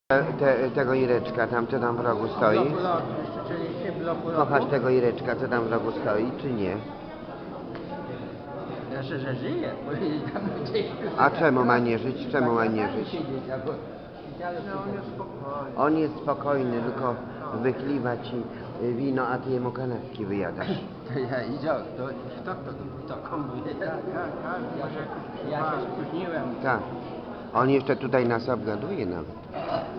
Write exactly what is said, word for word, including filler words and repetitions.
Te, tego Ireczka tam, co tam w rogu stoi? Kochasz tego Ireczka, co tam w rogu stoi, czy nie? Znaczy, że żyje, bo tam gdzieś... A czemu ma nie żyć? Czemu ma nie żyć? On jest spokojny, tylko wychliwa ci wino, a ty jemu kanapki wyjadasz. To ja idzie, to kto to, to komu jest? Ja się spóźniłem. Tak. On jeszcze tutaj nas obgaduje nawet.